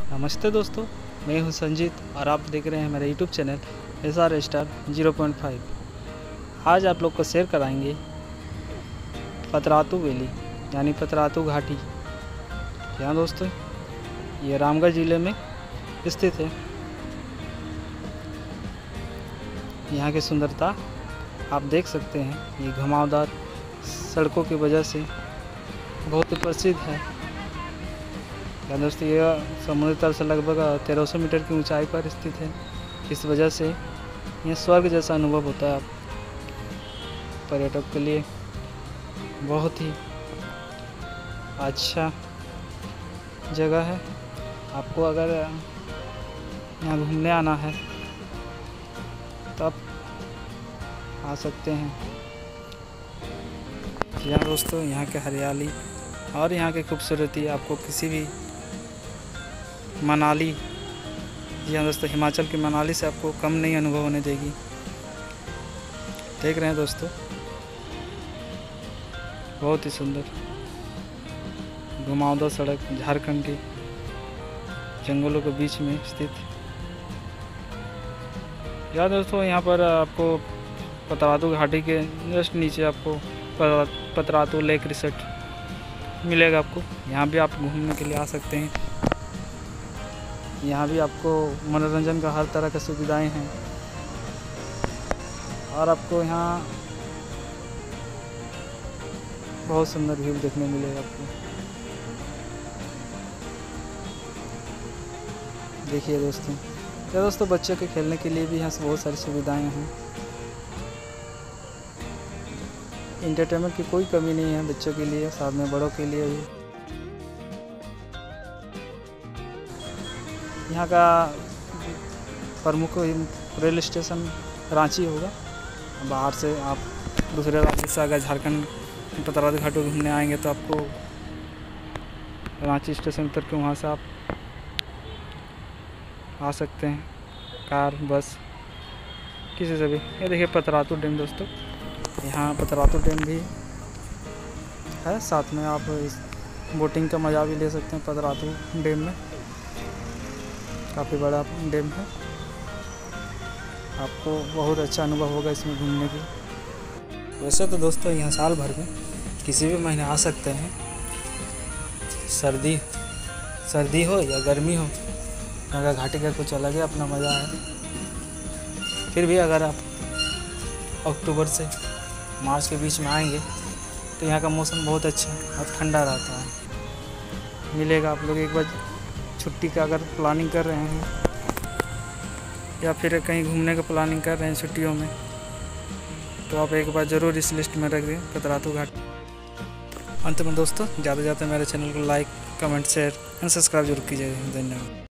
नमस्ते दोस्तों, मैं हूं संजीत और आप देख रहे हैं मेरा यूट्यूब चैनल SR स्टार 0.5। आज आप लोग को शेयर कराएंगे पतरातू वैली यानी पतरातू घाटी। यहाँ दोस्तों ये रामगढ़ ज़िले में स्थित है। यहाँ की सुंदरता आप देख सकते हैं। ये घुमावदार सड़कों की वजह से बहुत ही प्रसिद्ध है। यहाँ दोस्तों यह समुद्र तल से लगभग 1300 मीटर की ऊंचाई पर स्थित है। इस वजह से यह स्वर्ग जैसा अनुभव होता है। आप पर्यटक के लिए बहुत ही अच्छा जगह है। आपको अगर यहाँ घूमने आना है तो आप आ सकते हैं। यहाँ दोस्तों यहाँ के हरियाली और यहाँ की खूबसूरती आपको किसी भी मनाली, जी हाँ दोस्तों, हिमाचल की मनाली से आपको कम नहीं अनुभव होने देगी। देख रहे हैं दोस्तों, बहुत ही सुंदर घुमावदार सड़क झारखंड के जंगलों के बीच में स्थित। या दोस्तों यहाँ पर आपको पतरातू घाटी के जस्ट नीचे आपको पतरातू लेक रिसोर्ट मिलेगा। आपको यहाँ भी आप घूमने के लिए आ सकते हैं। यहाँ भी आपको मनोरंजन का हर तरह की सुविधाएं हैं और आपको यहाँ बहुत सुंदर व्यू देखने मिलेगा। आपको देखिए दोस्तों, या दोस्तों बच्चों के खेलने के लिए भी यहाँ से बहुत सारी सुविधाएं हैं। इंटरटेनमेंट की कोई कमी नहीं है बच्चों के लिए, साथ में बड़ों के लिए भी। यहाँ का प्रमुख रेल स्टेशन रांची होगा। बाहर से आप दूसरे राज्य से अगर झारखंड पतरातू घाटी घूमने आएंगे तो आपको रांची स्टेशन उतर के वहाँ से आप आ सकते हैं, कार बस किसी से भी। ये देखिए पतरातू डैम दोस्तों, यहाँ पतरातू डैम भी है। साथ में आप इस बोटिंग का मज़ा भी ले सकते हैं। पतरातू डैम में काफ़ी बड़ा डैम है। आपको बहुत अच्छा अनुभव होगा इसमें घूमने की। वैसे तो दोस्तों यहाँ साल भर में किसी भी महीने आ सकते हैं, सर्दी हो या गर्मी हो। यहाँ का घाटी का कुछ अलग है अपना मज़ा है। फिर भी अगर आप अक्टूबर से मार्च के बीच में आएंगे तो यहाँ का मौसम बहुत अच्छा और ठंडा रहता है। मिलेगा आप लोग एक बार छुट्टी का अगर प्लानिंग कर रहे हैं या फिर कहीं घूमने का प्लानिंग कर रहे हैं छुट्टियों में, तो आप एक बार ज़रूर इस लिस्ट में रख दें पतरातू घाटी। अंत में दोस्तों जाते जाते मेरे चैनल को like, comment, share and subscribe जरूर कीजिएगा। धन्यवाद।